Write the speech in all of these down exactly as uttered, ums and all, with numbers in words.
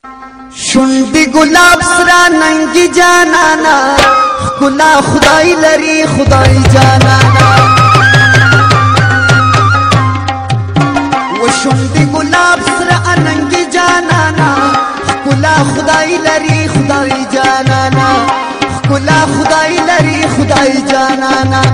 شونډي ګلاب سره ننګي جانانا ښکلا خدای لري خدای جانانا و شونډي ګلاب سره ننګي جانانا ښکلا خدای لري خدای جانانا ښکلا خدای لري خدای جانانا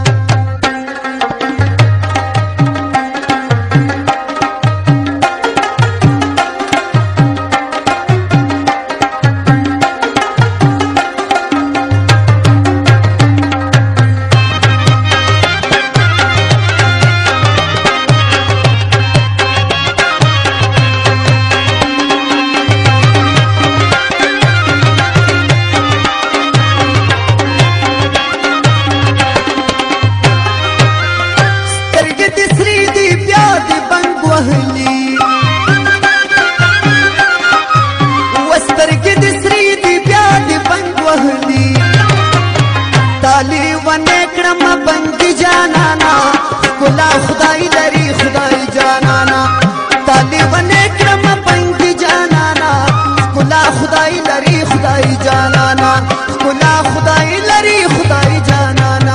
خدای لري خدای جانانا طالبانه کرم پنګ جانانا ښکلا خدای لري خدای جانانا ښکلا خدای لري خدای جانانا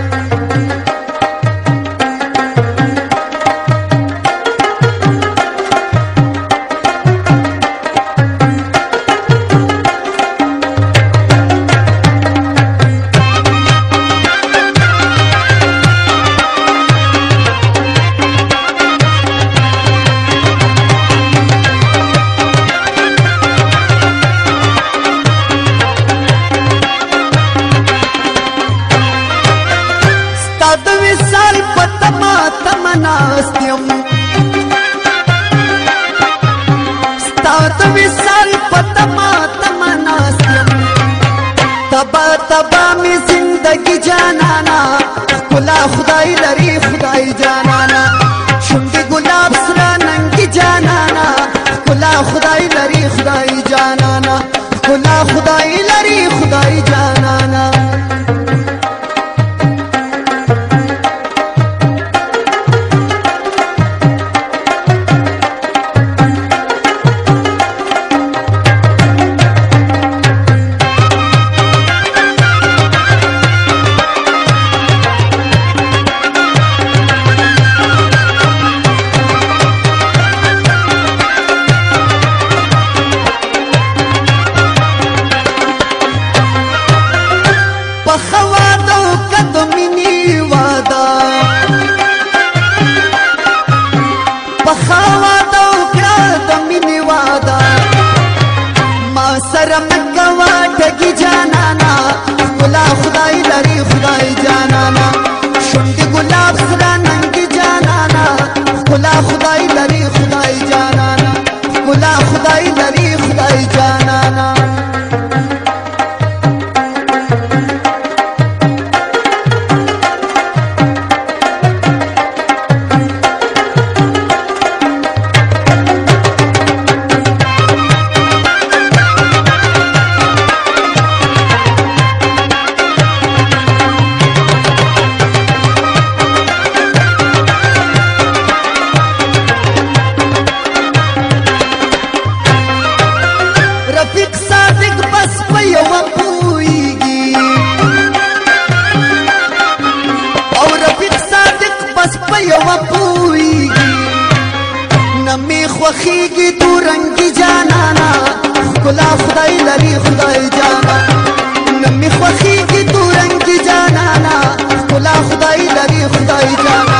تبا تبا می زندگی جانانا ښکلا خدای لري خدای جانانا شونډي ګلاب سره ننګي جانانا ښکلا خدای لري خدای جانانا ښکلا خدای لري خدای جانانا سره مکوا ټګي جانانا ښکلا خدای لري خدای جانانا شونډي ګلاب سره ننګي جانانا ښکلا خدای لري خدای جانانا ښکلا خدای لري خدای جانانا خوخیږي تورنګي جانانا ښکلا خدای لري خدای جانانا نمي خوخیږي تورنګي جانانا ښکلا خدای لري خدای جانانا